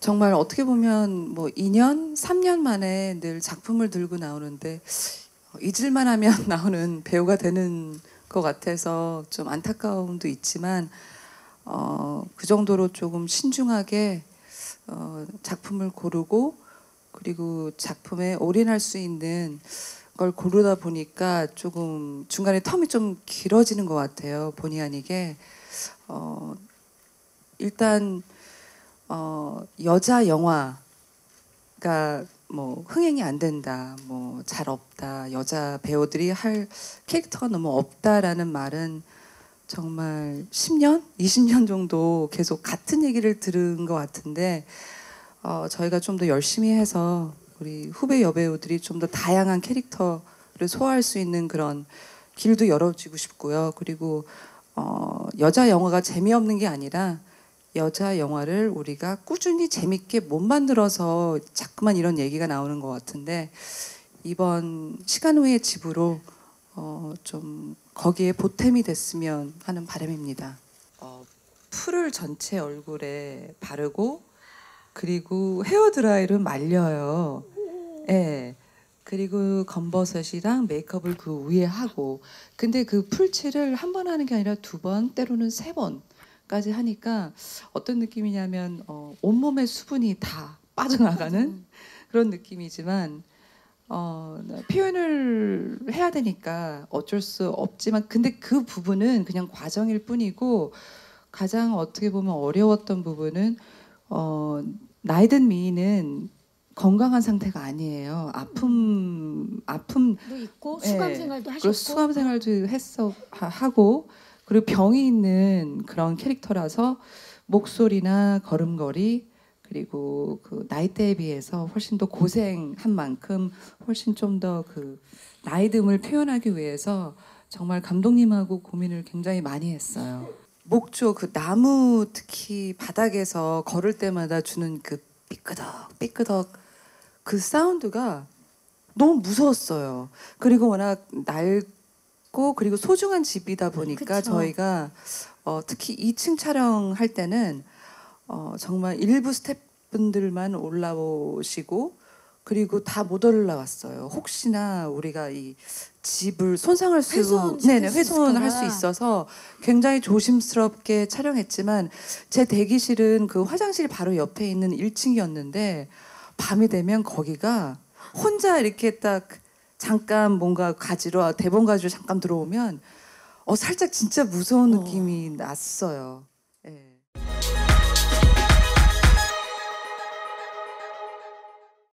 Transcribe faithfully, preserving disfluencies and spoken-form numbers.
정말 어떻게 보면 뭐 이 년, 삼 년 만에 늘 작품을 들고 나오는데 잊을만 하면 나오는 배우가 되는 것 같아서 좀 안타까움도 있지만 어, 그 정도로 조금 신중하게 어, 작품을 고르고 그리고 작품에 올인할 수 있는 걸 고르다 보니까 조금 중간에 텀이 좀 길어지는 것 같아요. 본의 아니게. 어, 일단 어, 여자 영화가 뭐 흥행이 안 된다, 뭐 잘 없다, 여자 배우들이 할 캐릭터가 너무 없다라는 말은 정말 십 년, 이십 년 정도 계속 같은 얘기를 들은 것 같은데 어, 저희가 좀 더 열심히 해서 우리 후배 여배우들이 좀 더 다양한 캐릭터를 소화할 수 있는 그런 길도 열어주고 싶고요. 그리고 어, 여자 영화가 재미없는 게 아니라 여자 영화를 우리가 꾸준히 재밌게 못 만들어서 자꾸만 이런 얘기가 나오는 것 같은데 이번 시간 후의 집으로 어, 좀 거기에 보탬이 됐으면 하는 바람입니다. 어, 풀을 전체 얼굴에 바르고 그리고 헤어드라이를 말려요. 예. 네. 그리고 검버섯이랑 메이크업을 그 위에 하고 근데 그 풀칠을 한 번 하는 게 아니라 두 번 때로는 세 번까지 하니까 어떤 느낌이냐면 어, 온몸의 수분이 다 빠져나가는 그런 느낌이지만 어, 표현을 해야 되니까 어쩔 수 없지만 근데 그 부분은 그냥 과정일 뿐이고 가장 어떻게 보면 어려웠던 부분은 어, 나이든 미인은 건강한 상태가 아니에요. 아픔, 아픔도 있고 수감 예, 생활도 그리고 하셨고 수감 생활도 했어 하- 하고 그리고 병이 있는 그런 캐릭터라서 목소리나 걸음걸이 그리고 그 나이대에 비해서 훨씬 더 고생한 만큼 훨씬 좀 더 그 나이듦을 표현하기 위해서 정말 감독님하고 고민을 굉장히 많이 했어요. 목조 그 나무 특히 바닥에서 걸을 때마다 주는 그 삐끄덕 삐끄덕 그 사운드가 너무 무서웠어요. 그리고 워낙 낡고 그리고 소중한 집이다 보니까 그쵸. 저희가 어, 특히 이 층 촬영할 때는 어, 정말 일부 스태프분들만 올라오시고 그리고 다 못 올라왔어요. 혹시나 우리가 이 집을 손상할 수, 훼손 네네, 시킬 수 훼손할 수 있을까 봐. 있어서 굉장히 조심스럽게 촬영했지만 제 대기실은 그 화장실 바로 옆에 있는 일 층이었는데 밤이 되면 거기가 혼자 이렇게 딱 잠깐 뭔가 가지러 대본 가지러 잠깐 들어오면 어 살짝 진짜 무서운 어. 느낌이 났어요. 예.